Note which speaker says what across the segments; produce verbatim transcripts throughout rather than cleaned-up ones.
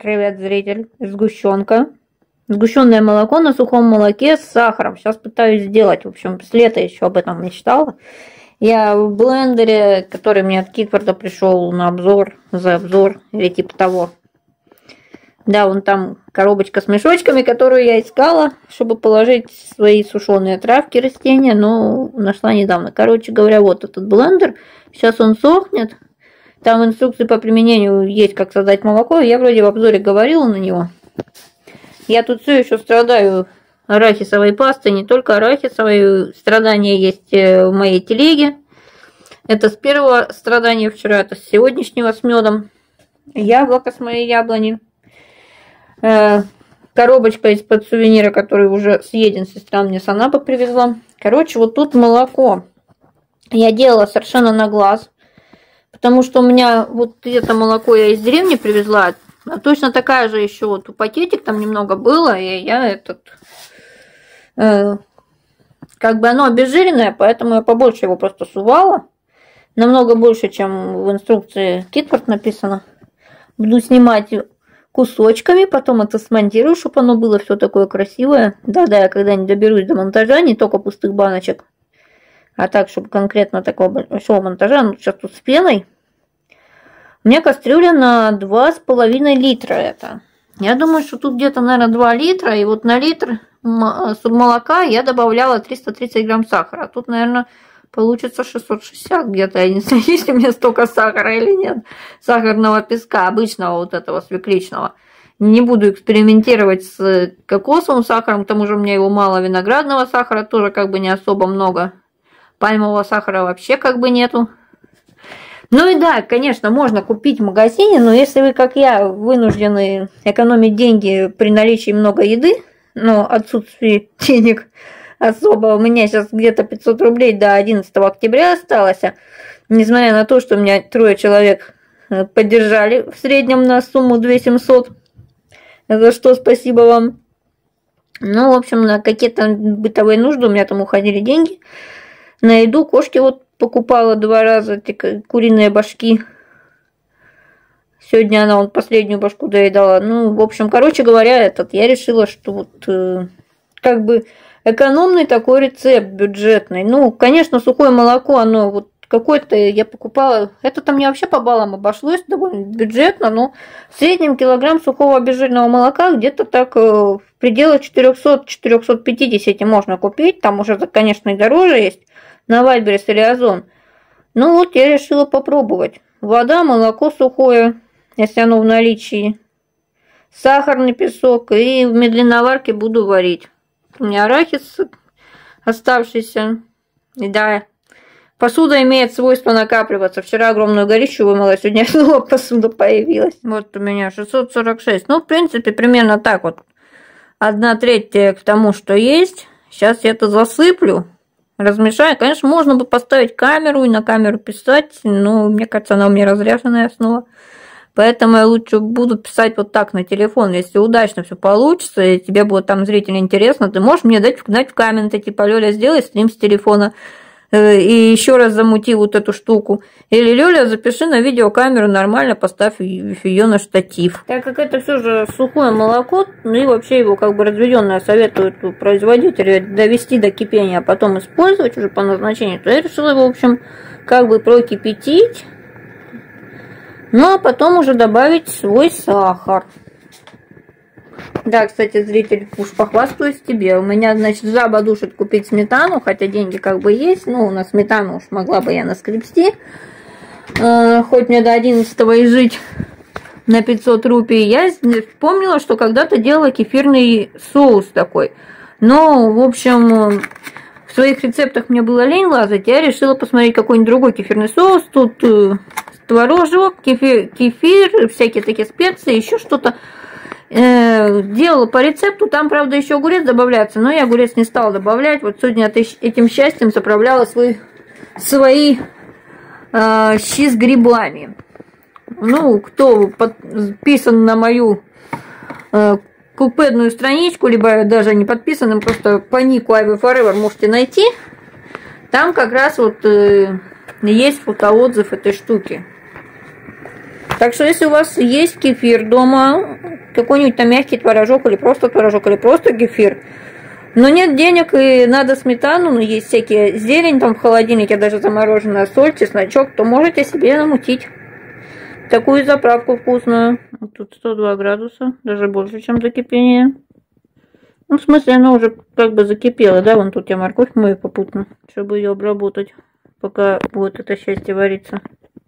Speaker 1: Привет, зритель. Сгущенка. Сгущенное молоко на сухом молоке с сахаром. Сейчас пытаюсь сделать. В общем, с лета еще об этом мечтала. Я в блендере, который мне от Китфорда пришел на обзор, за обзор или типа того. Да, вон там коробочка с мешочками, которую я искала, чтобы положить свои сушеные травки, растения, но нашла недавно. Короче говоря, вот этот блендер. Сейчас он сохнет. Там инструкции по применению есть, как создать молоко. Я вроде в обзоре говорила на него. Я тут все еще страдаю арахисовой пастой. Не только арахисовой. Страдания есть в моей телеге. Это с первого страдания вчера. Это с сегодняшнего с медом. Яблоко с моей яблони. Коробочка из-под сувенира, который уже съеден. Сестра мне с Анапы привезла. Короче, вот тут молоко. Я делала совершенно на глаз. Потому что у меня вот это молоко я из деревни привезла. А точно такая же еще вот пакетик там немного было. И я этот... Э, как бы оно обезжиренное, поэтому я побольше его просто сувала. Намного больше, чем в инструкции Китфорд написано. Буду снимать кусочками, потом это смонтирую, чтобы оно было все такое красивое. Да-да, я когда-нибудь доберусь до монтажа, не только пустых баночек. А так, чтобы конкретно такого большого монтажа, ну, сейчас тут с пеной. У меня кастрюля на два с половиной литра это. Я думаю, что тут где-то, наверное, два литра. И вот на литр молока я добавляла триста тридцать грамм сахара. А тут, наверное, получится шестьсот шестьдесят где-то. Я не знаю, есть ли у меня столько сахара или нет. Сахарного песка, обычного вот этого свекличного. Не буду экспериментировать с кокосовым сахаром. К тому же у меня его мало, виноградного сахара тоже как бы не особо много. Пальмового сахара вообще как бы нету. Ну и да, конечно, можно купить в магазине, но если вы, как я, вынуждены экономить деньги при наличии много еды, но отсутствии денег особо, у меня сейчас где-то пятьсот рублей до одиннадцатого октября осталось, несмотря на то, что у меня трое человек поддержали в среднем на сумму две тысячи семьсот, за что спасибо вам. Ну, в общем, на какие-то бытовые нужды у меня там уходили деньги. На еду кошки вот покупала два раза эти куриные башки. Сегодня она вот последнюю башку доедала. Ну, в общем, короче говоря, этот я решила, что вот э, как бы экономный такой рецепт, бюджетный. Ну, конечно, сухое молоко, оно вот какое-то я покупала. Это там мне вообще по баллам обошлось довольно бюджетно, но в среднем килограмм сухого обезжиренного молока где-то так э, в пределах четырёхсот — четырёхсот пятидесяти можно купить. Там уже, конечно, и дороже есть. На Вайлдберрис или Озон. Ну вот, я решила попробовать. Вода, молоко сухое, если оно в наличии. Сахарный песок. И в медленноварке буду варить. У меня арахис оставшийся. И да, посуда имеет свойство накапливаться. Вчера огромную горищу вымыла, сегодня снова посуда появилась. Вот у меня шестьсот сорок шесть. Ну, в принципе, примерно так вот. Одна треть к тому, что есть. Сейчас я это засыплю. Размешаю. Конечно, можно бы поставить камеру и на камеру писать, но мне кажется, она у меня разряженная снова. Поэтому я лучше буду писать вот так на телефон. Если удачно все получится, и тебе будет там зритель интересно, ты можешь мне дать, дать в комменты, типа, Лёля, сделай стрим с телефона и еще раз замути вот эту штуку. Или, Лёля, запиши на видеокамеру нормально, поставь ее на штатив. Так как это все же сухое молоко, ну и вообще его как бы разведенное советуют производители довести до кипения, а потом использовать уже по назначению, то я решила его, в общем, как бы прокипятить. Ну, а потом уже добавить свой сахар. Да, кстати, зритель, уж похвастаюсь тебе. У меня, значит, жаба душит купить сметану, хотя деньги как бы есть. Ну, на сметану уж могла бы я наскребсти. Э, хоть мне до одиннадцатого и жить на пятьсот рупий. Я вспомнила, что когда-то делала кефирный соус такой. Но, в общем, в своих рецептах мне было лень лазать. Я решила посмотреть какой-нибудь другой кефирный соус. Тут э, творожок, кефир, кефир, всякие такие специи, еще что-то. Делала по рецепту, там, правда, еще огурец добавляется, но я огурец не стала добавлять. Вот сегодня этим счастьем заправляла свой, свои э, щи с грибами. Ну, кто подписан на мою э, купедную страничку, либо даже не подписанным, просто по нику Ivy Forever можете найти. Там как раз вот э, есть фотоотзыв этой штуки. Так что, если у вас есть кефир дома, какой-нибудь там мягкий творожок, или просто творожок, или просто кефир. Но нет денег, и надо сметану, ну, есть всякие зелень там в холодильнике, даже замороженная соль, чесночок, то можете себе намутить такую заправку вкусную. Вот тут сто два градуса, даже больше, чем за кипение. Ну, в смысле, она уже как бы закипела, да, вон тут я морковь мою попутно, чтобы ее обработать, пока будет это счастье вариться.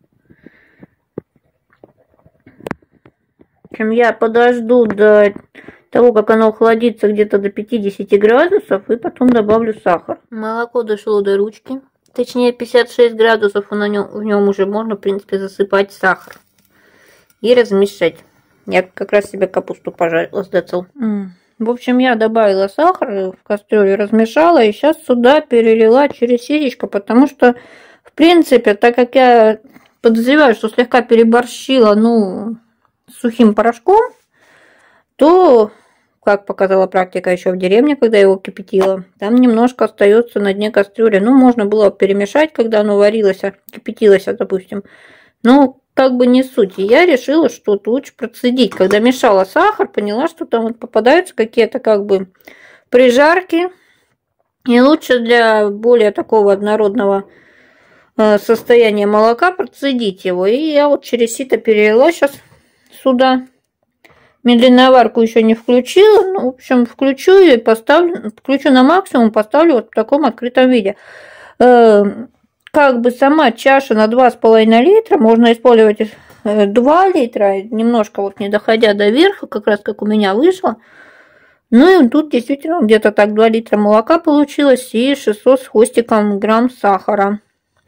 Speaker 1: В общем, я подожду до того, как оно охладится где-то до пятидесяти градусов, и потом добавлю сахар. Молоко дошло до ручки, точнее пятьдесят шесть градусов, и на нем, в нем уже можно, в принципе, засыпать сахар и размешать. Я как раз себе капусту пожарила с децл. Mm. В общем, я добавила сахар в кастрюлю, размешала, и сейчас сюда перелила через ситечко, потому что, в принципе, так как я подозреваю, что слегка переборщила, ну, с сухим порошком, то, как показала практика еще в деревне, когда я его кипятила, там немножко остается на дне кастрюли. Ну, можно было перемешать, когда оно варилось, кипятилось, допустим. Но как бы не суть. И я решила, что лучше процедить. Когда мешала сахар, поняла, что там вот попадаются какие-то как бы прижарки. И лучше для более такого однородного состояния молока процедить его. И я вот через сито перелила сейчас сюда. Медленную варку еще не включила. Ну, в общем, включу и поставлю, включу на максимум, поставлю вот в таком открытом виде. Как бы сама чаша на два с половиной литра, можно использовать два литра, немножко вот не доходя до верха, как раз как у меня вышло. Ну и тут действительно где-то так два литра молока получилось и шестьсот с хвостиком грамм сахара.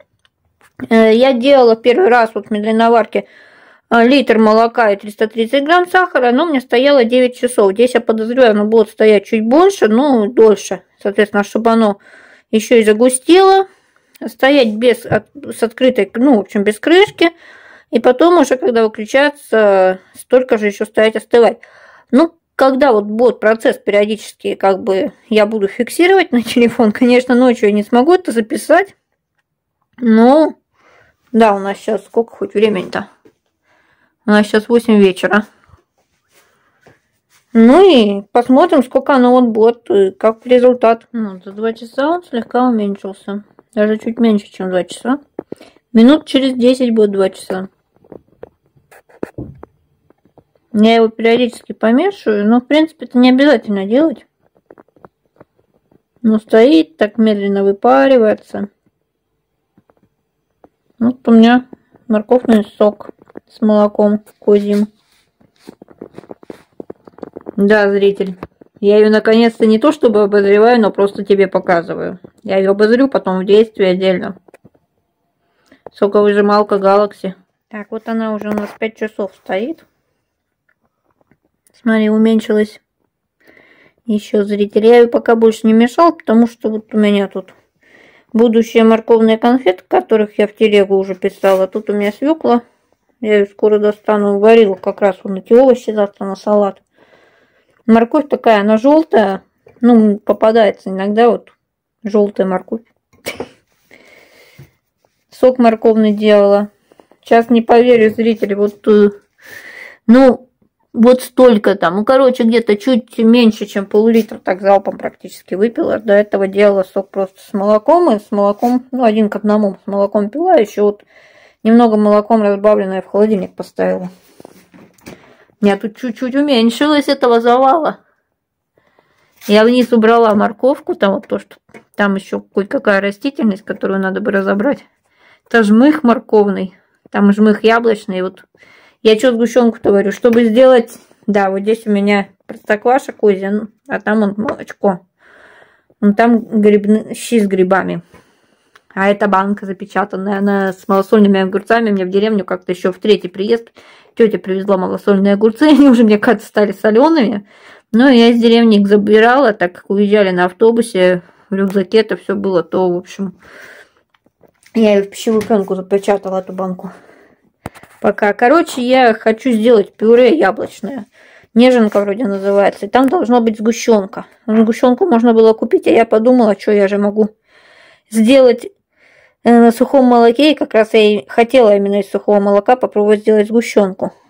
Speaker 1: Я делала первый раз вот в медленноварке литр молока и триста тридцать грамм сахара, оно мне стояло девять часов. Здесь я подозреваю, оно будет стоять чуть больше, но дольше. Соответственно, чтобы оно еще и загустело. Стоять без, с открытой, ну, в общем, без крышки. И потом уже, когда выключается, столько же еще стоять остывать. Ну, когда вот будет процесс периодически, как бы, я буду фиксировать на телефон. Конечно, ночью я не смогу это записать. Но, да, у нас сейчас сколько хоть времени-то? У нас сейчас восемь вечера. Ну и посмотрим, сколько оно вот будет, как результат. Ну, за два часа он слегка уменьшился. Даже чуть меньше, чем два часа. Минут через десять будет два часа. Я его периодически помешиваю, но в принципе это не обязательно делать. Но стоит, так медленно выпаривается. Вот у меня морковный сок с молоком козьим. Да, зритель. Я ее наконец-то не то чтобы обозреваю, но просто тебе показываю. Я ее обозрю потом в действии отдельно. Соковыжималка Galaxy. Так, вот она уже у нас пять часов стоит. Смотри, уменьшилась. Еще, зритель. Я ее пока больше не мешал, потому что вот у меня тут будущие морковные конфеты, которых я в телегу уже писала. Тут у меня свекла. Я ее скоро достану. Варила как раз вон эти овощи завтра на салат. Морковь такая, она желтая. Ну, попадается иногда вот желтая морковь. Сок морковный делала. Сейчас не поверю, зрители, вот, ну, вот столько там. Ну, короче, где-то чуть меньше, чем пол-литра, так залпом практически выпила. До этого делала сок просто с молоком, и с молоком, ну, один к одному с молоком пила. Еще вот немного молоком разбавленное в холодильник поставила. Я тут чуть-чуть уменьшилось этого завала. Я вниз убрала морковку, там вот то, что там еще кое-какая растительность, которую надо бы разобрать. Это жмых морковный, там жмых яблочный. Вот я что сгущенку-то говорю, чтобы сделать, да, вот здесь у меня простокваша козья, а там он молочко. Вон там грибные, щи с грибами. А это банка запечатанная, она с малосольными огурцами. Мне в деревню как-то еще в третий приезд тетя привезла малосольные огурцы. Они уже, мне кажется, стали солеными. Но я из деревни их забирала, так как уезжали на автобусе. В рюкзаке это все было, то, в общем, я ее в пищевую пленку запечатала, эту банку. Пока. Короче, я хочу сделать пюре яблочное. Неженка вроде называется. И там должна быть сгущенка. Сгущенку можно было купить, а я подумала, что я же могу сделать на сухом молоке. И как раз я и хотела именно из сухого молока попробовать сделать сгущенку.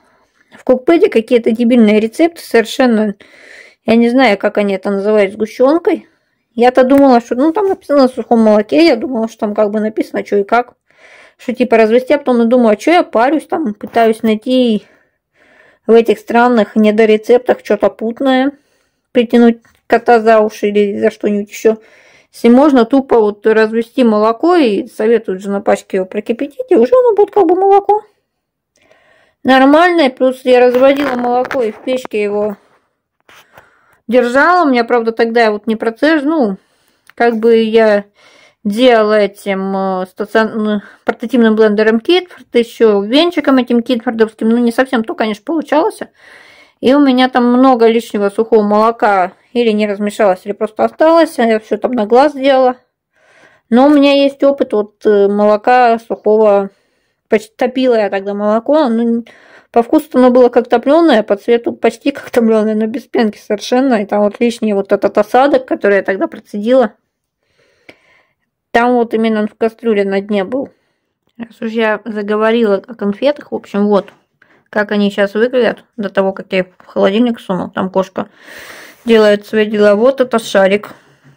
Speaker 1: в Кукпеде какие-то дебильные рецепты совершенно, я не знаю, как они это называют, сгущенкой. Я-то думала, что, ну, там написано на сухом молоке, я думала, что там как бы написано, что и как. Что типа развести, а потом я думаю, а что я парюсь, там пытаюсь найти в этих странных недорецептах что-то путное, притянуть кота за уши или за что-нибудь еще. Если можно тупо вот развести молоко, и советуют же на пачке его прокипятить, и уже оно будет как бы молоко. Нормальное, плюс я разводила молоко и в печке его держала. У меня, правда, тогда я вот не процесс, ну, как бы я делала этим стацион... портативным блендером Китфорд, еще венчиком этим китфордовским, ну, не совсем то, конечно, получалось. И у меня там много лишнего сухого молока или не размешалось, или просто осталось. Я все там на глаз делала. Но у меня есть опыт вот молока сухого. Почти топила я тогда молоко. Ну, по вкусу оно было как топленое, по цвету почти как топленое, но без пенки совершенно. И там вот лишний вот этот осадок, который я тогда процедила. Там вот именно в кастрюле на дне был. Раз уж я заговорила о конфетах, в общем, вот как они сейчас выглядят, до того, как я их в холодильник сунул. Там кошка делает свои дела. Вот это шарик,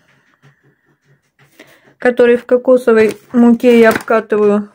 Speaker 1: который в кокосовой муке я обкатываю.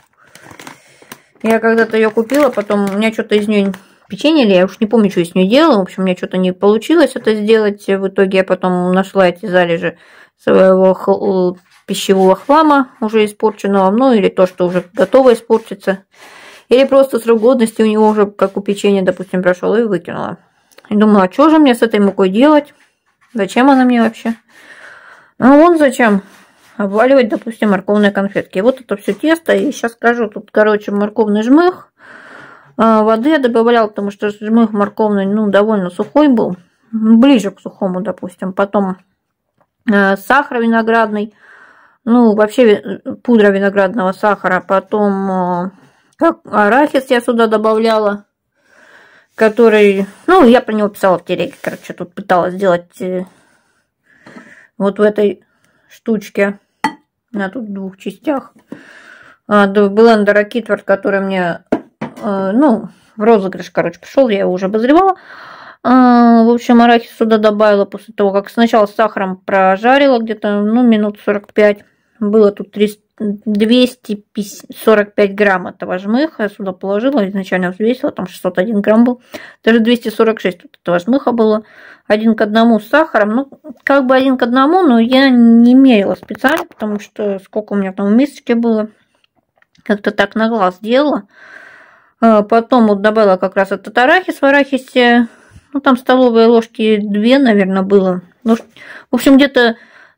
Speaker 1: Я когда-то ее купила, потом у меня что-то из нее печенье или я уж не помню, что я с ней делала. В общем, у меня что-то не получилось это сделать. В итоге я потом нашла эти залежи своего пищевого хлама, уже испорченного, ну или то, что уже готово испортиться. Или просто срок годности у него уже, как у печенья, допустим, прошел, и выкинула. И думала, а что же мне с этой мукой делать? Зачем она мне вообще? А вон зачем. Обваливать, допустим, морковные конфетки. И вот это все тесто. И сейчас скажу, тут, короче, морковный жмых. Воды я добавляла, потому что жмых морковный, ну, довольно сухой был. Ближе к сухому, допустим. Потом сахар виноградный. Ну, вообще пудра виноградного сахара. Потом... Как арахис я сюда добавляла, который, ну, я про него писала в телеге, короче, тут пыталась сделать э, вот в этой штучке, на тут в двух частях, а, до блендера Китфорд, который мне, э, ну, в розыгрыш, короче, пришел, я его уже обозревала. А, в общем, арахис сюда добавила после того, как сначала с сахаром прожарила где-то, ну, минут сорок пять. Было тут двести сорок пять грамм этого жмыха. Я сюда положила, изначально взвесила, там шестьсот один грамм был. Даже двести сорок шесть тут этого жмыха было. Один к одному с сахаром. Ну, как бы один к одному, но я не мерила специально, потому что сколько у меня там в мисочке было. Как-то так на глаз делала. Потом вот добавила как раз этот арахис в арахисе. Ну, там столовые ложки две, наверное, было. Ну, в общем, где-то...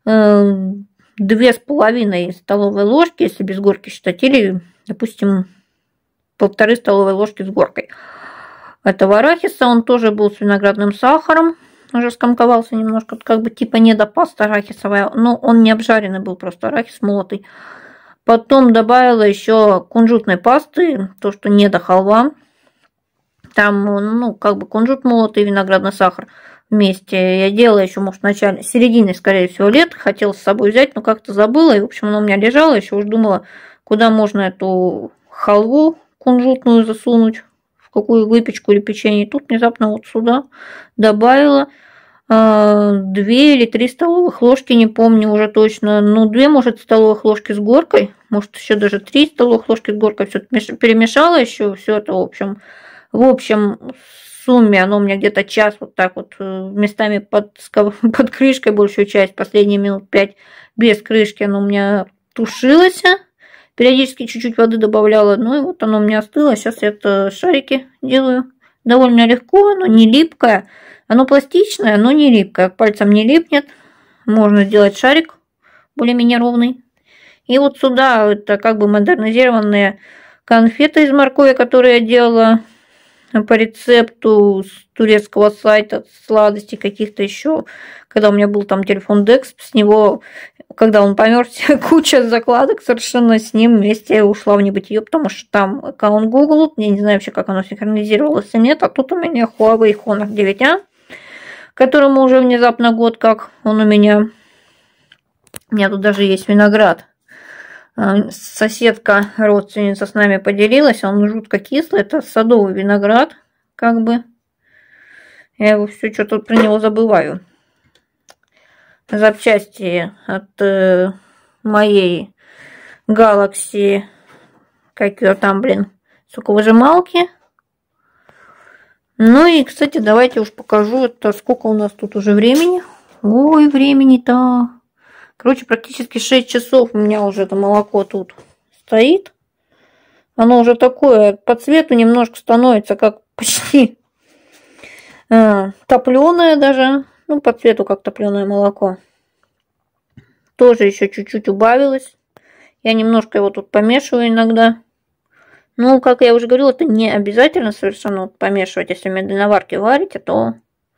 Speaker 1: Две с половиной столовой ложки, если без горки считать, или, допустим, полторы столовой ложки с горкой этого арахиса. Он тоже был с виноградным сахаром, уже скомковался немножко, как бы типа недопаста арахисовая, но он не обжаренный был, просто арахис молотый. Потом добавила еще кунжутной пасты, то, что не до халва. Там, ну, как бы кунжут молотый и виноградный сахар вместе. Я делала еще, может, в начале, середине, скорее всего, лет. Хотела с собой взять, но как-то забыла. И, в общем, она у меня лежала. Еще уж думала, куда можно эту халву кунжутную засунуть. В какую выпечку или печенье. И тут внезапно вот сюда добавила две или три столовых ложки, не помню уже точно. Ну, две, может, столовых ложки с горкой. Может, еще даже три столовых ложки с горкой. Все перемешала еще. Все это, в общем, в общем... В сумме оно у меня где-то час вот так вот местами под, под крышкой большую часть, последние минут пять без крышки оно у меня тушилось. Периодически чуть-чуть воды добавляла, ну и вот оно у меня остыло. Сейчас я это шарики делаю довольно легко, оно не липкое. Оно пластичное, но не липкое, пальцем не липнет. Можно сделать шарик более-менее ровный. И вот сюда это как бы модернизированные конфеты из моркови, которые я делала по рецепту с турецкого сайта, сладостей каких-то еще, когда у меня был там телефон Декс, с него, когда он помер, куча закладок совершенно с ним вместе ушла в небытие, потому что там аккаунт Google, я не знаю вообще, как оно синхронизировалось или нет, а тут у меня Huawei Honor девять а, которому уже внезапно год как он у меня. У меня тут даже есть виноград. Соседка, родственница с нами поделилась, он жутко кислый, это садовый виноград, как бы. Я его все что-то про него забываю. Запчасти от э, моей Galaxy, как ее там, блин, соковыжималки. Ну и, кстати, давайте уж покажу, это сколько у нас тут уже времени. Ой, времени-то. Короче, практически шесть часов у меня уже это молоко тут стоит. Оно уже такое, по цвету немножко становится, как почти э, топленое даже. Ну, по цвету, как топленое молоко. Тоже еще чуть-чуть убавилось. Я немножко его тут помешиваю иногда. Ну, как я уже говорила, это не обязательно совершенно вот помешивать. Если в медленноварке варите, то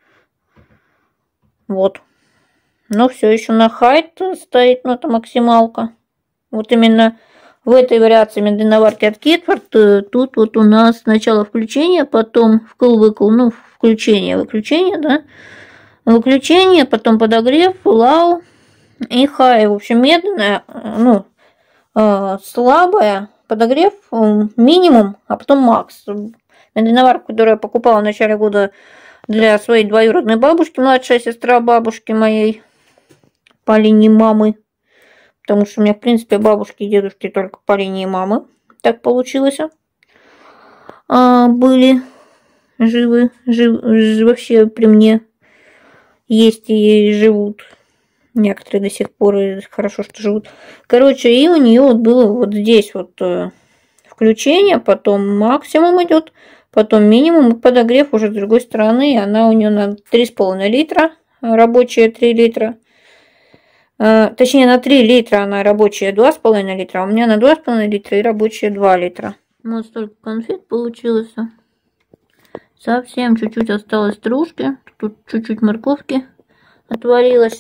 Speaker 1: вот. Но все еще на хайт стоит, ну, это максималка. Вот именно в этой вариации медленноварки от Кетфорд тут вот у нас сначала включение, потом вкл-выкл, ну, включение, выключение, да. Выключение, потом подогрев, лау и хай. В общем, медленная, ну, э, слабая. Подогрев минимум, а потом макс. Медленноварку, которую я покупала в начале года для своей двоюродной бабушки, младшая сестра бабушки моей по линии мамы. Потому что у меня, в принципе, бабушки и дедушки только по линии мамы. Так получилось. А, были живы, жив, вообще при мне есть и живут. Некоторые до сих пор, и хорошо, что живут. Короче, и у нее вот было вот здесь вот э, включение, потом максимум идет, потом минимум, и подогрев уже с другой стороны. И она у нее на три с половиной литра, рабочая три литра. Э, точнее, на три литра она рабочая два с половиной литра, а у меня на два с половиной литра и рабочая два литра. Вот столько конфет получилось. Совсем чуть-чуть осталось стружки. Тут чуть-чуть морковки отварилось.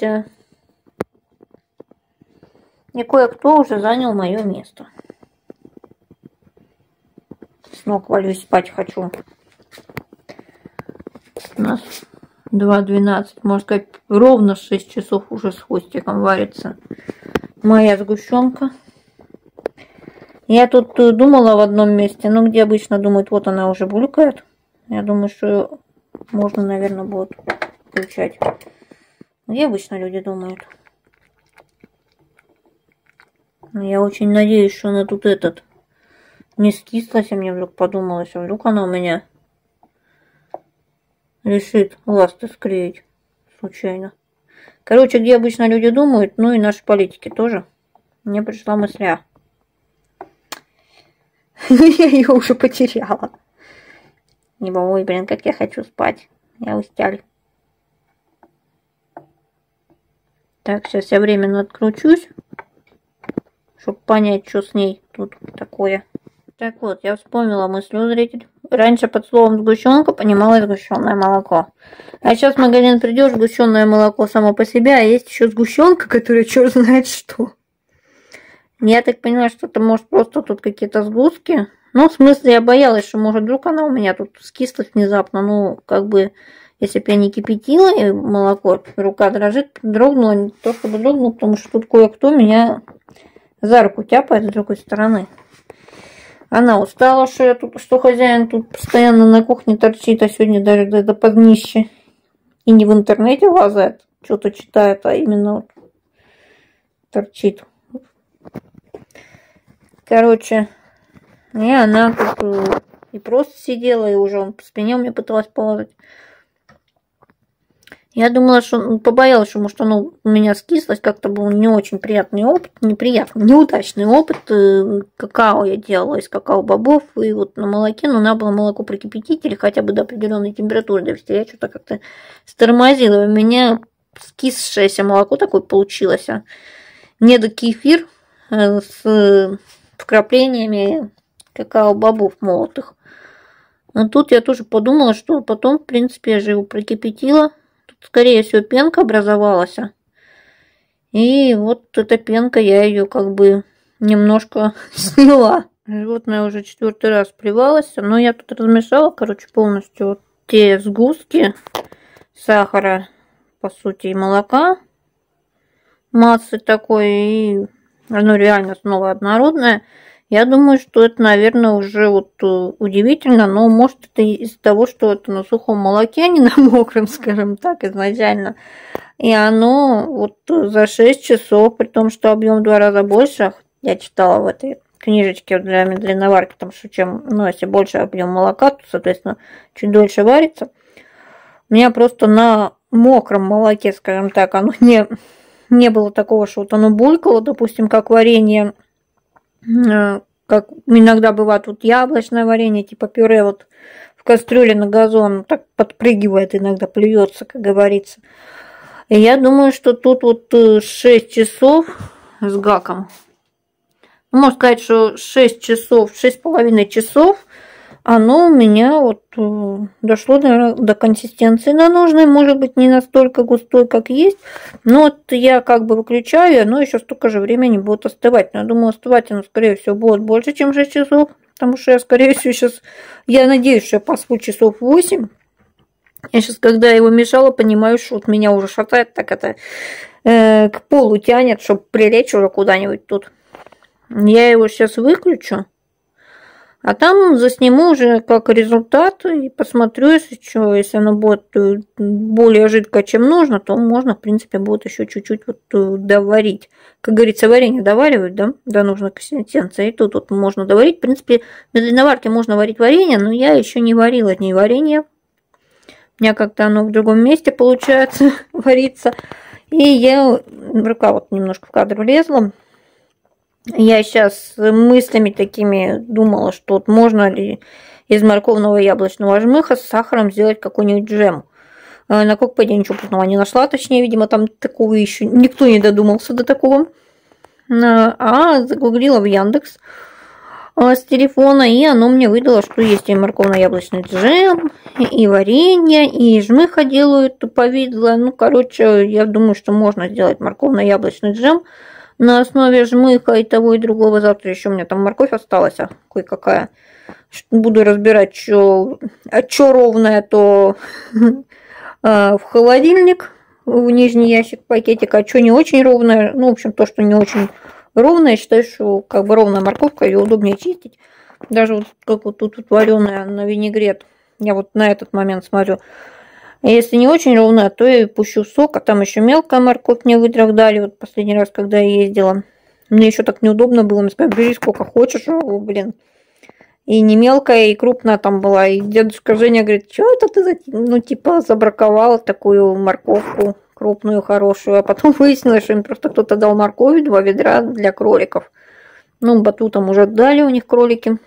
Speaker 1: И кое-кто уже занял мое место. С ног валюсь, спать хочу. У нас два двенадцать, можно сказать, ровно шесть часов уже с хвостиком варится моя сгущенка. Я тут думала в одном месте, ну где обычно думают, вот она уже булькает. Я думаю, что можно, наверное, будет включать. Где обычно люди думают? Я очень надеюсь, что она тут этот не скислась, а мне вдруг подумалось, а вдруг она у меня решит ласты склеить случайно. Короче, где обычно люди думают, ну и наши политики тоже. Мне пришла мысля. Я ее уже потеряла. Ибо, ой, блин, как я хочу спать. Я устал. Так, сейчас я временно откручусь, чтобы понять, что с ней тут такое. Так вот, я вспомнила мысль у зрителей. Раньше под словом сгущенка понимала сгущенное молоко. А сейчас в магазин придешь, сгущенное молоко само по себе, а есть еще сгущенка, которая черт знает что. Я так поняла, что это может просто тут какие-то сгустки. Ну, в смысле, я боялась, что может вдруг она у меня тут скислась внезапно. Ну, как бы, если бы я не кипятила и молоко, рука дрожит, дрогнула, не то чтобы дрогнула, потому что тут кое-кто меня за руку тяпает с другой стороны. Она устала, что я тут, что хозяин тут постоянно на кухне торчит, а сегодня даже до, до поднища. И не в интернете лазает, что-то читает, а именно вот торчит. Короче, и она тут и просто сидела, и уже он по спине у меня пыталась полазать. Я думала, что побоялась, что может оно у меня скислось, как-то был не очень приятный опыт, неприятный, неудачный опыт. Какао я делала из какао-бобов, и вот на молоке, но надо было молоко прокипятить или хотя бы до определенной температуры довести. Я что-то как-то стормозила, у меня скисшееся молоко такое получилось, а недокефир с вкраплениями какао-бобов молотых. А тут я тоже подумала, что потом, в принципе, я же его прокипятила. Тут, скорее всего, пенка образовалась. И вот эта пенка, я ее как бы немножко сняла. Животное уже четвертый раз плевалось, но я тут размешала, короче, полностью вот те сгустки сахара, по сути, и молока. Массы такой, и оно реально снова однородное. Я думаю, что это, наверное, уже вот удивительно, но может это из-за того, что это на сухом молоке, а не на мокром, скажем так, изначально. И оно вот за шесть часов, при том, что объем в два раза больше, я читала в этой книжечке для медленной варки, потому что чем, ну, если больше объем молока, то, соответственно, чуть дольше варится. У меня просто на мокром молоке, скажем так, оно не, не было такого, что вот оно булькало, допустим, как варенье, как иногда бывает вот яблочное варенье, типа пюре вот в кастрюле на газон, так подпрыгивает иногда, плюется, как говорится. И я думаю, что тут вот шесть часов с гаком. Можно сказать, что шесть часов, шесть с половиной часов оно у меня вот дошло до, до консистенции на нужной. Может быть, не настолько густой, как есть. Но вот я как бы выключаю, и оно еще столько же времени будет остывать. Но я думаю, остывать оно, скорее всего, будет больше, чем шесть часов. Потому что я, скорее всего, сейчас... Я надеюсь, что я посплю часов восемь. Я сейчас, когда его мешала, понимаю, что вот меня уже шатает, так это э, к полу тянет, чтобы прилечь уже куда-нибудь тут. Я его сейчас выключу. А там засниму уже как результат и посмотрю, если что, если оно будет более жидкое, чем нужно, то можно, в принципе, будет еще чуть-чуть вот доварить. Как говорится, варенье доваривают, да, до нужной консистенции. И тут вот можно доварить. В принципе, на длинноварке можно варить варенье, но я еще не варила от ней варенье. У меня как-то оно в другом месте получается вариться. И я, рука вот немножко в кадр влезла. Я сейчас мыслями такими думала, что вот можно ли из морковного яблочного жмыха с сахаром сделать какой-нибудь джем. На Кокпеде ничего путного не нашла, точнее, видимо, там такого еще никто не додумался до такого. А загуглила в Яндекс с телефона, и оно мне выдало, что есть и морковно-яблочный джем, и варенье, и жмыха делают повидло. Ну, короче, я думаю, что можно сделать морковно-яблочный джем на основе жмыха и того, и другого. Завтра еще у меня там морковь осталась, а кое-какая. Буду разбирать, что а что ровное, то в холодильник, в нижний ящик пакетика, а что не очень ровное. Ну, в общем, то, что не очень ровное, я считаю, что как бы ровная морковка, ее удобнее чистить. Даже вот как вот тут вот вареная на винегрет. Я вот на этот момент смотрю. Если не очень ровная, то я пущу сок, а там еще мелкая морковь мне выдрах дали. Вот последний раз, когда я ездила. Мне еще так неудобно было. Мне сказали, бери сколько хочешь. О, блин. И не мелкая, и крупная там была. И дедушка Женя говорит, что это ты, ну, типа, забраковала такую морковку крупную, хорошую. А потом выяснилось, что им просто кто-то дал морковь, два ведра для кроликов. Ну, батутам уже дали у них кролики.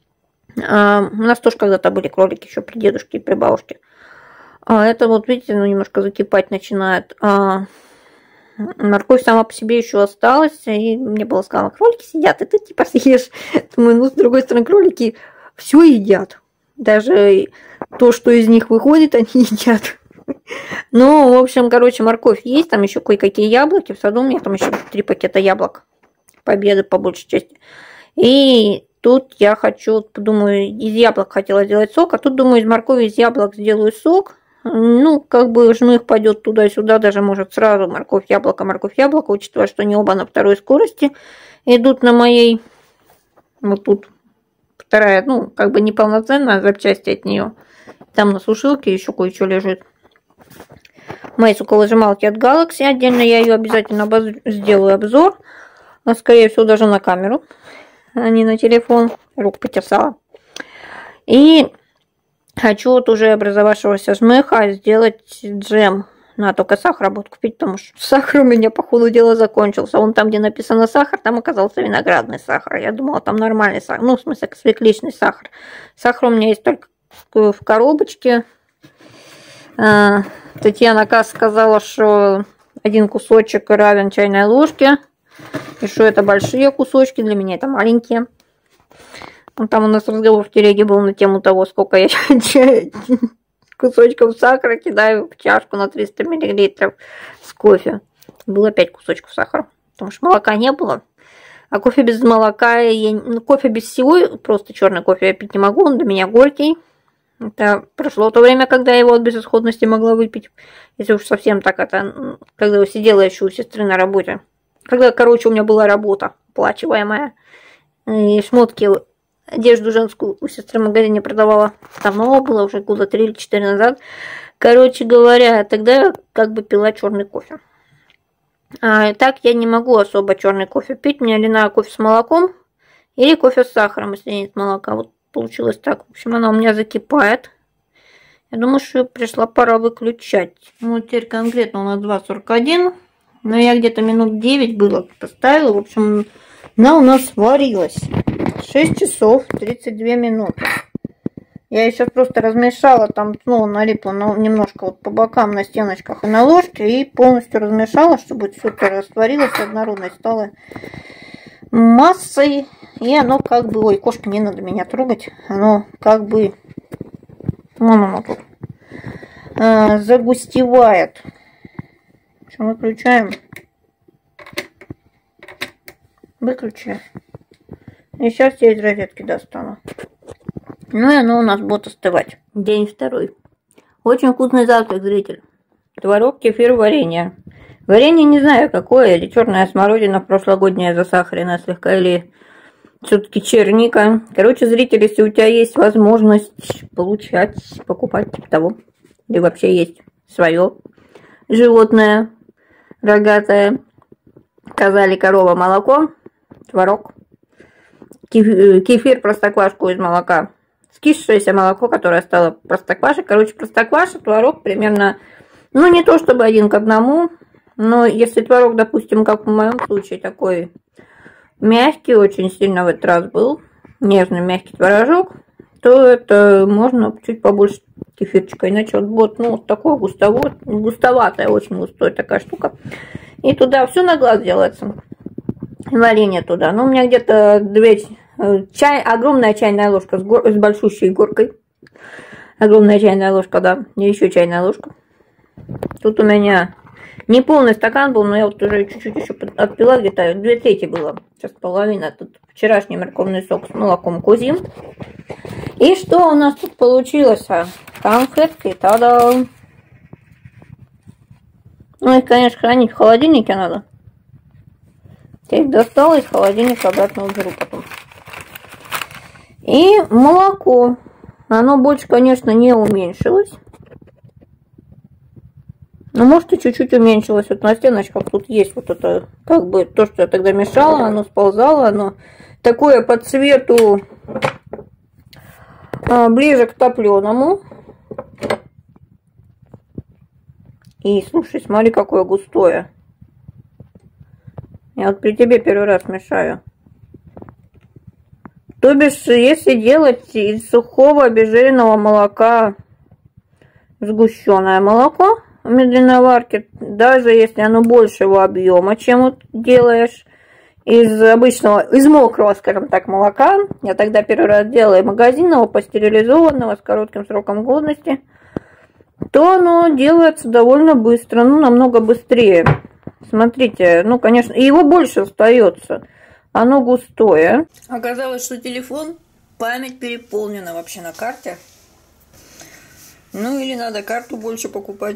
Speaker 1: А у нас тоже когда-то были кролики еще при дедушке и при бабушке. А это вот, видите, ну, немножко закипать начинает. А морковь сама по себе еще осталась. И мне было сказано, кролики сидят, и ты типа съешь. Думаю, ну, с другой стороны, кролики все едят. Даже то, что из них выходит, они едят. Ну, в общем, короче, морковь есть. Там еще кое-какие яблоки. В саду у меня там еще три пакета яблок. Победы, по большей части. И тут я хочу, думаю, из яблок хотела сделать сок. А тут, думаю, из моркови, из яблок сделаю сок. Ну, как бы жмых пойдет туда-сюда, даже может сразу морковь, яблоко, морковь, яблоко, учитывая, что они оба на второй скорости идут на моей, вот тут вторая, ну, как бы неполноценная запчасти от нее. Там на сушилке еще кое-что лежит. Мои соковыжималки от Galaxy, отдельно я ее обязательно обоз... сделаю обзор. Скорее всего, даже на камеру, а не на телефон. Рук потерсала. И хочу вот уже образовавшегося жмыха сделать джем. Надо только сахар буду купить, потому что сахар у меня, по ходу дела, закончился. Он там, где написано сахар, там оказался виноградный сахар. Я думала, там нормальный сахар. Ну, в смысле, свекличный сахар. Сахар у меня есть только в коробочке. Татьяна Касс сказала, что один кусочек равен чайной ложке. И что это большие кусочки, для меня это маленькие. Там у нас разговор в телеге был на тему того, сколько я кусочков сахара кидаю в чашку на триста миллилитров с кофе. Было пять кусочков сахара, потому что молока не было. А кофе без молока, я, ну, кофе без всего, просто черный кофе я пить не могу, он для меня горький. Это прошло то время, когда я его от безысходности могла выпить. Если уж совсем так это, когда я сидела еще у сестры на работе. Когда, короче, у меня была работа оплачиваемая. и шмотки, одежду женскую у сестры в магазине продавала. Давно было, уже года три или четыре назад. Короче говоря, тогда как бы пила черный кофе. А так я не могу особо черный кофе пить. Мне или надо кофе с молоком, или кофе с сахаром, если нет молока. Вот получилось так. В общем, она у меня закипает. Я думаю, что пришла пора выключать. Ну, теперь конкретно у нас два сорок один. Но я где-то минут девять было поставила. В общем, она у нас сварилась. шесть часов тридцать две минуты. Я ее сейчас просто размешала, там снова налипла немножко вот по бокам на стеночках и на ложке. И полностью размешала, чтобы все это растворилось однородно. Стало массой. И оно как бы... Ой, кошка, не надо меня трогать. Оно как бы... Вон оно тут. А, загустевает. В общем, выключаем. Выключаю. И сейчас я из розетки достану. Ну и оно у нас будет остывать. День второй. Очень вкусный завтрак, зритель. Творог, кефир, варенье. Варенье не знаю какое, или черная смородина прошлогодняя засахаренная слегка, или все-таки черника. Короче, зритель, если у тебя есть возможность получать, покупать типа того, или вообще есть свое животное рогатое, коза или корова, молоко, творог, кефир, простоквашку из молока, скисшееся молоко, которое стало простоквашей. Короче, простокваша, творог примерно, ну не то чтобы один к одному, но если творог, допустим, как в моем случае, такой мягкий, очень сильно в этот раз был, нежный мягкий творожок, то это можно чуть побольше кефирчика, иначе вот будет, ну, вот такое густовое, густоватая, очень густая такая штука. И туда все на глаз делается. Варенье туда. Ну, у меня где-то две чай, огромная чайная ложка с, гор, с большущей горкой. Огромная чайная ложка, да. И еще чайная ложка. Тут у меня не полный стакан был, но я вот уже чуть-чуть еще отпила, где-то две трети было. Сейчас половина. Тут вчерашний морковный сок с молоком козьим. И что у нас тут получилось? Конфетки, та-дам! Ну, их, конечно, хранить в холодильнике надо. Я их достала из холодильника, обратно уберу потом. И молоко. Оно больше, конечно, не уменьшилось. Но может и чуть-чуть уменьшилось. Вот на стеночках тут есть вот это, как бы, то, что я тогда мешала, оно сползало. Оно такое по цвету а, ближе к топленому. И, слушай, смотри, какое густое. Я вот при тебе первый раз мешаю. То бишь, если делать из сухого обезжиренного молока сгущенное молоко в медленной варке, даже если оно большего объема, чем вот делаешь из обычного, из мокрого, скажем так, молока, я тогда первый раз делала магазинного, пастеризованного, с коротким сроком годности, то оно делается довольно быстро, ну, намного быстрее. Смотрите, ну, конечно, и его больше остается. Оно густое. Оказалось, что телефон, память переполнена вообще на карте. Ну, или надо карту больше покупать.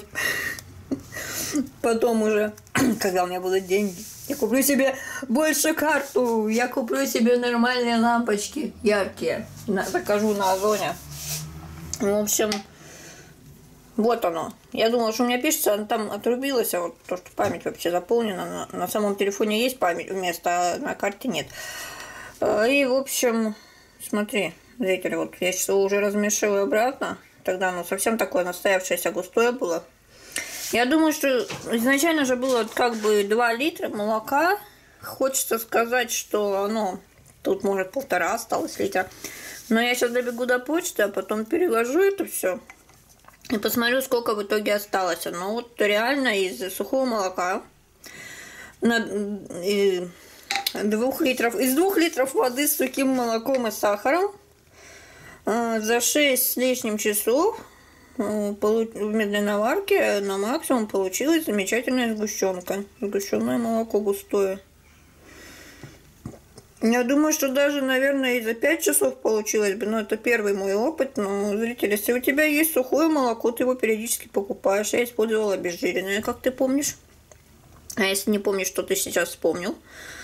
Speaker 1: Потом уже, когда у меня будут деньги, я куплю себе больше карту. Я куплю себе нормальные лампочки, яркие. Закажу на Озоне. В общем... Вот оно. Я думала, что у меня пишется, она там отрубилась, а вот то, что память вообще заполнена. На, на самом телефоне есть память вместо, а на карте нет. И, в общем, смотри, зрители, вот я сейчас его уже размешиваю обратно. Тогда оно совсем такое настоявшееся густое было. Я думаю, что изначально же было как бы два литра молока. Хочется сказать, что оно тут, может, полтора осталось литра. Но я сейчас добегу до почты, а потом переложу это все. И посмотрю, сколько в итоге осталось. Ну вот реально из сухого молока на двух литров, из двух литров воды с сухим молоком и сахаром за шесть с лишним часов в медленной варке на максимум получилась замечательная сгущенка. Сгущенное молоко густое. Я думаю, что даже, наверное, и за пять часов получилось бы. Но это первый мой опыт. Но, зрители, если у тебя есть сухое молоко, ты его периодически покупаешь. Я использовала обезжиренное, как ты помнишь. А если не помнишь, что ты сейчас вспомнил.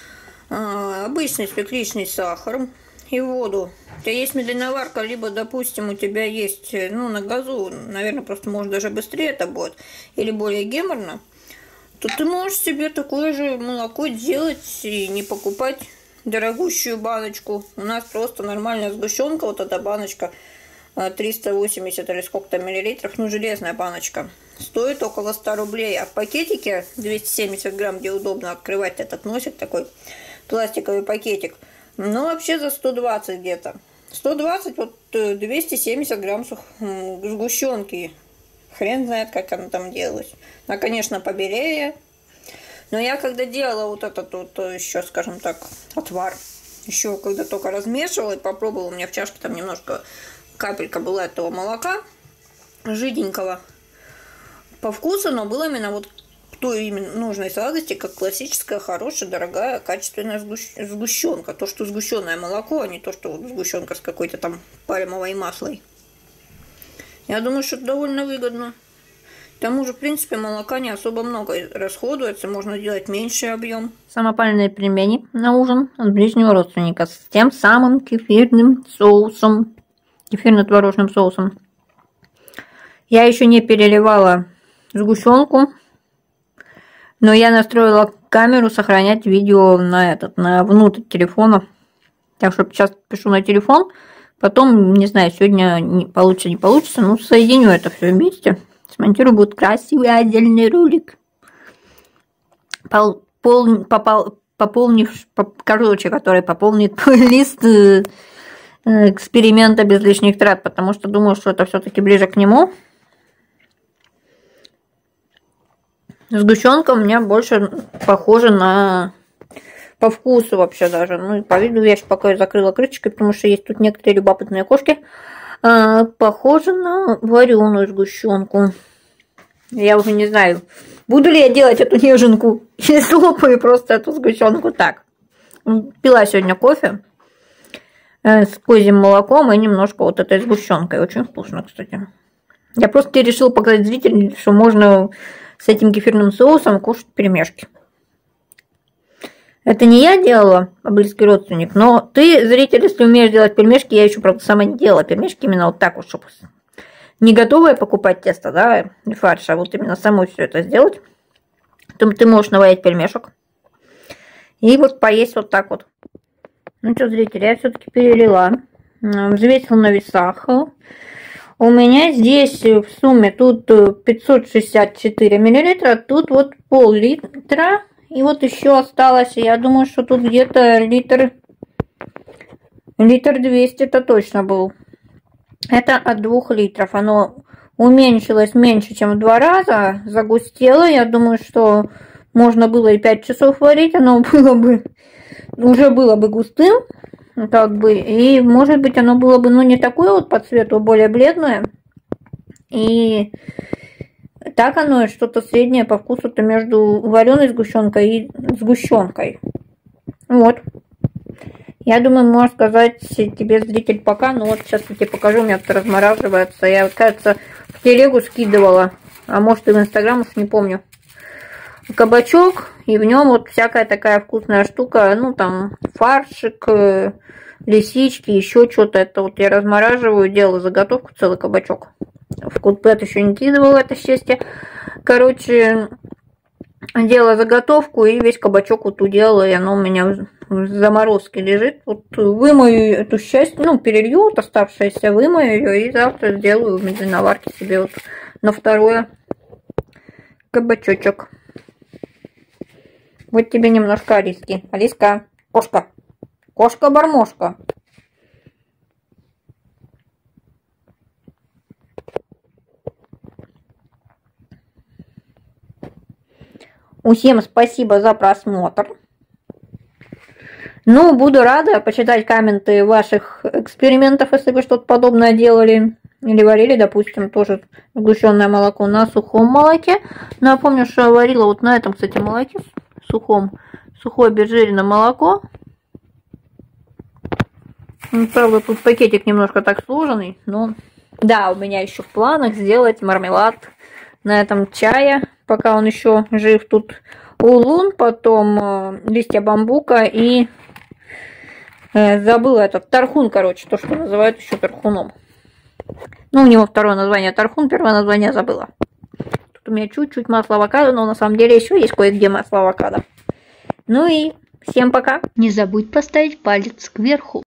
Speaker 1: а, обычный свекличный сахар и воду. У тебя есть медленноварка, либо, допустим, у тебя есть, ну, на газу, наверное, просто, может, даже быстрее это будет, или более геморно, то ты можешь себе такое же молоко делать и не покупать дорогущую баночку. У нас просто нормальная сгущенка, вот эта баночка, триста восемьдесят или сколько-то миллилитров, ну, железная баночка, стоит около ста рублей. А в пакетике двести семьдесят грамм, где удобно открывать этот носик, такой пластиковый пакетик, ну, вообще за сто двадцать где-то. сто двадцать, вот двести семьдесят грамм сгущенки. Хрен знает, как она там делалась. Она, конечно, побелее. Но я когда делала вот этот вот еще, скажем так, отвар, еще когда только размешивала и попробовала, у меня в чашке там немножко капелька была этого молока, жиденького по вкусу, но было именно вот той именно нужной сладости, как классическая, хорошая, дорогая, качественная сгущенка. То, что сгущенное молоко, а не то, что вот сгущенка с какой-то там пальмовой маслой. Я думаю, что это довольно выгодно. К тому же, в принципе, молока не особо много расходуется, можно делать меньший объем.
Speaker 2: Самопальные пельмени на ужин от ближнего родственника с тем самым кефирным соусом, кефирно-творожным соусом. Я еще не переливала сгущенку, но я настроила камеру сохранять видео на этот, на внутрь телефона. Так что сейчас пишу на телефон. Потом, не знаю, сегодня не получится, не получится, но соединю это все вместе. Смонтирую, будет красивый отдельный ролик. Пол, пол, попол, пополнив, поп, короче, который пополнит лист э, эксперимента без лишних трат, потому что думаю, что это все-таки ближе к нему. Сгущенка у меня больше похожа на... По вкусу вообще даже. Ну и по виду я сейчас пока закрыла крышечкой, потому что есть тут некоторые любопытные кошки. А, похоже на вареную сгущенку. Я уже не знаю, буду ли я делать эту неженку, или слопаю просто эту сгущенку так. Пила сегодня кофе э, с козьим молоком и немножко вот этой сгущенкой. Очень вкусно, кстати. Я просто решила показать зрителям, что можно с этим кефирным соусом кушать пельмешки. Это не я делала, а близкий родственник, но ты, зритель, если умеешь делать пельмешки, я еще, правда, сама не делала пельмешки именно вот так вот, чтобы не готовое покупать тесто, да, не фарш, а вот именно самой все это сделать, то ты можешь наварить пельмешек и вот поесть вот так вот. Ну что, зрители, я все-таки перелила, взвесила на весах. У меня здесь в сумме тут пятьсот шестьдесят четыре миллилитра, тут вот пол-литра. И вот еще осталось, я думаю, что тут где-то литр, литр двести это точно был. Это от двух литров. Оно уменьшилось меньше, чем в два раза, загустело. Я думаю, что можно было и пять часов варить, оно было бы, уже было бы густым. Как бы, и может быть оно было бы, ну, не такое вот по цвету, а более бледное. И... Так оно что-то среднее по вкусу-то между вареной сгущенкой и сгущенкой. Вот. Я думаю, можно сказать тебе, зритель, пока. Ну вот сейчас я тебе покажу, у меня тут размораживается. Я, кажется, в телегу скидывала, а может и в инстаграм, уж не помню. Кабачок, и в нем вот всякая такая вкусная штука. Ну там фаршик, лисички, еще что-то. Это вот я размораживаю, делаю заготовку, целый кабачок. В Кутбет еще не кидывала это счастье. Короче, делала заготовку и весь кабачок вот уделала, и оно у меня в заморозке лежит. Вот вымою эту счастье, ну, перелью вот оставшееся, вымою ее и завтра сделаю в медленноварке себе вот на второе кабачочек. Вот тебе немножко Алиски. Алиска, кошка. Кошка-бармошка. Всем спасибо за просмотр. Ну, буду рада почитать комменты ваших экспериментов, если вы что-то подобное делали. Или варили, допустим, тоже сгущенное молоко на сухом молоке. Напомню, что я варила вот на этом, кстати, молоке сухом. Сухое обезжиренное молоко. Правда, тут пакетик немножко так сложенный. Но да, у меня еще в планах сделать мармелад на этом чае, пока он еще жив. Тут улун, потом э, листья бамбука и э, забыла этот тархун, короче, то, что называют еще тархуном. Ну, у него второе название тархун, первое название забыла. Тут у меня чуть-чуть масла авокадо, но на самом деле еще есть кое-где масло авокадо. Ну и всем пока.
Speaker 1: Не забудь поставить палец кверху.